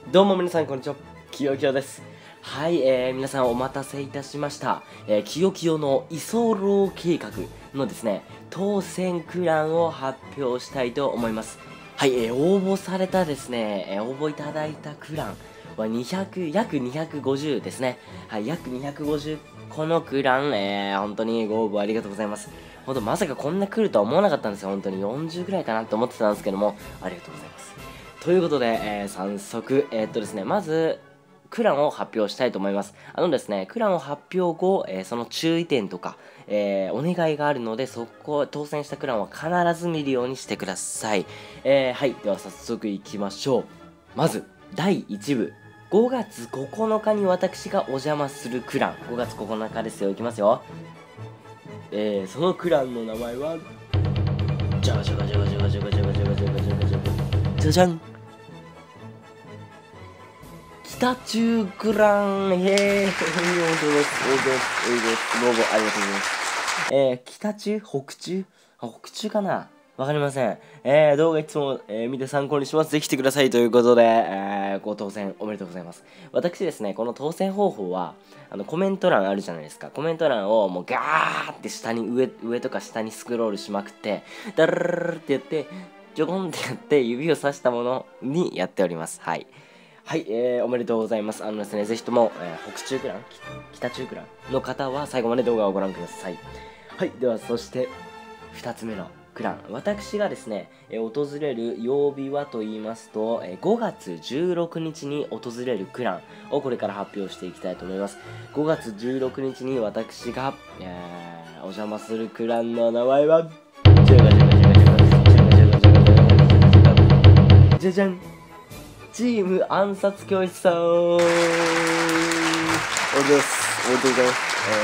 どうも皆さんこんにちは、きよきよです。はい、皆さんお待たせいたしました。きよきよの居候計画のですね、当選クランを発表したいと思います。はい、応募されたですね、応募いただいたクランは約250ですね。はい、約250このクラン、本当にご応募ありがとうございます。本当まさかこんな来るとは思わなかったんですよ。本当に40ぐらいかなと思ってたんですけども、ありがとうございます。ということで、早速、ですね、まず、クランを発表したいと思います。ですね、クランを発表後、その注意点とか、お願いがあるので、そこ、当選したクランは必ず見るようにしてください。はい、では早速いきましょう。まず、第1部。5月9日に私がお邪魔するクラン。5月9日ですよ。いきますよ。そのクランの名前は、じゃがじゃがじゃがじゃがじゃがじゃがじゃがじゃがじゃがじゃがじゃじゃん。北中クラン、ご応募ありがとうございます。北中北中北中かなわかりません。動画いつも、見て参考にします。ぜひ来てくださいということで、ご当選おめでとうございます。私ですね、この当選方法は、コメント欄あるじゃないですか。コメント欄をもうガーって上とか下にスクロールしまくって、ダルルルルってやって、ちょこんってやって指をさしたものにやっております。はい。はい、おめでとうございます。ですね、ぜひとも、北中クラン北中クランの方は最後まで動画をご覧ください。はい、ではそして、2つ目のクラン。私がですね、訪れる曜日はと言いますと、5月16日に訪れるクランをこれから発表していきたいと思います。5月16日に私が、お邪魔するクランの名前は、じゃじゃんチーム暗殺教室さんおめでとうございます。ご応募ありがとうございます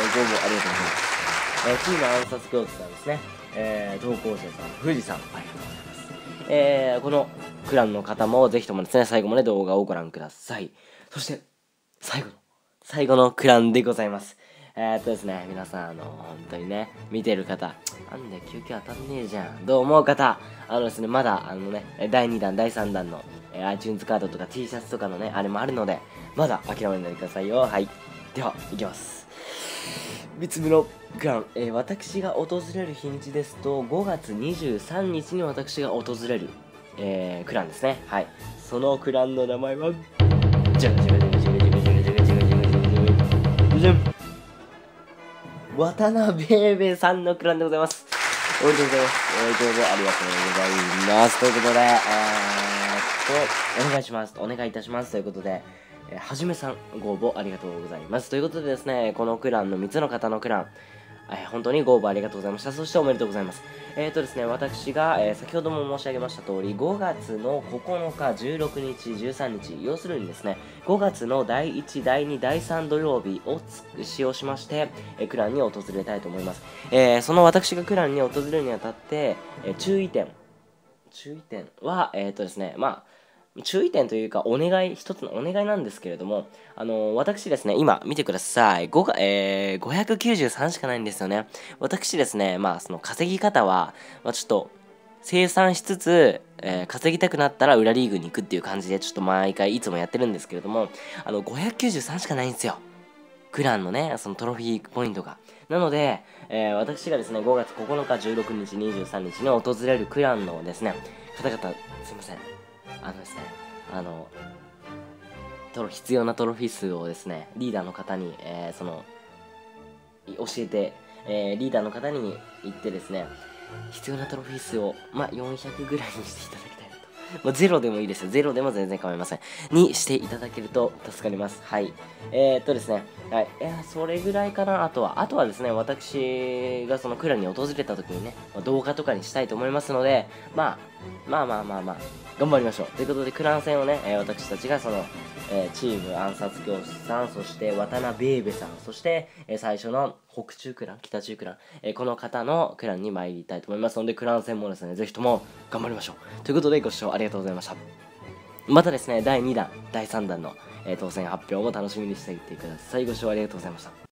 。チーム暗殺教室さんですね。投稿者さん、富士さん、ありがとうございます。このクランの方もぜひともですね、最後まで動画をご覧ください。そして、最後のクランでございます。ですね、皆さん、本当にね、見てる方、なんで救急当たんねえじゃん、どう思う方、ですね、まだ、第2弾、第3弾の、iTunes カードとか T シャツとかのね、あれもあるので、まだ諦めないでくださいよ。はい。では、いきます。3つ目のクラン、私が訪れる日にちですと、5月23日に私が訪れる、クランですね。はい。そのクランの名前は、じゃがじゃがじゃがじゃがじゃがじゃがじゃがじゃがじゃがじゃがじゃが渡辺英明さんのクランでございます。おめでとうございます。どうぞありがとうございます。ということで、お願いします。お願いいたします。ということで、はじめさん、ご応募ありがとうございます。ということでですね、このクランの3つの方のクラン、本当にご応募ありがとうございました。そしておめでとうございます。ですね、私が、先ほども申し上げました通り、5月の9日、16日、13日、要するにですね、5月の第1、第2、第3土曜日を使用しまして、クランに訪れたいと思います。その私がクランに訪れるにあたって、注意点は、ですね、注意点というか、一つのお願いなんですけれども、私ですね、今見てください。593しかないんですよね。私ですね、その稼ぎ方は、ちょっと、生産しつつ、稼ぎたくなったら裏リーグに行くっていう感じで、ちょっと毎回いつもやってるんですけれども、593しかないんですよ。クランのね、そのトロフィーポイントが。なので、私がですね、5月9日、16日、23日に訪れるクランのですね、方々、すいません。ですね、必要なトロフィー数をですね、リーダーの方に、教えて、リーダーの方に言ってですね、必要なトロフィー数を、400ぐらいにしていただきたいなと。ゼロでもいいですよ。ゼロでも全然構いません。にしていただけると助かります。はい。ですね。はい。それぐらいかな。あとはですね、私がそのクランに訪れた時にね、動画とかにしたいと思いますので、頑張りましょう。ということで、クラン戦をね、私たちがその、チーム暗殺教室さん、そして渡辺英部さん、そして、最初の北中クラン、北中クラン、この方のクランに参りたいと思いますので、クラン戦もですね、ぜひとも頑張りましょう。ということで、ご視聴ありがとうございました。またですね、第2弾、第3弾の、当選発表も楽しみにしていてください。ご視聴ありがとうございました。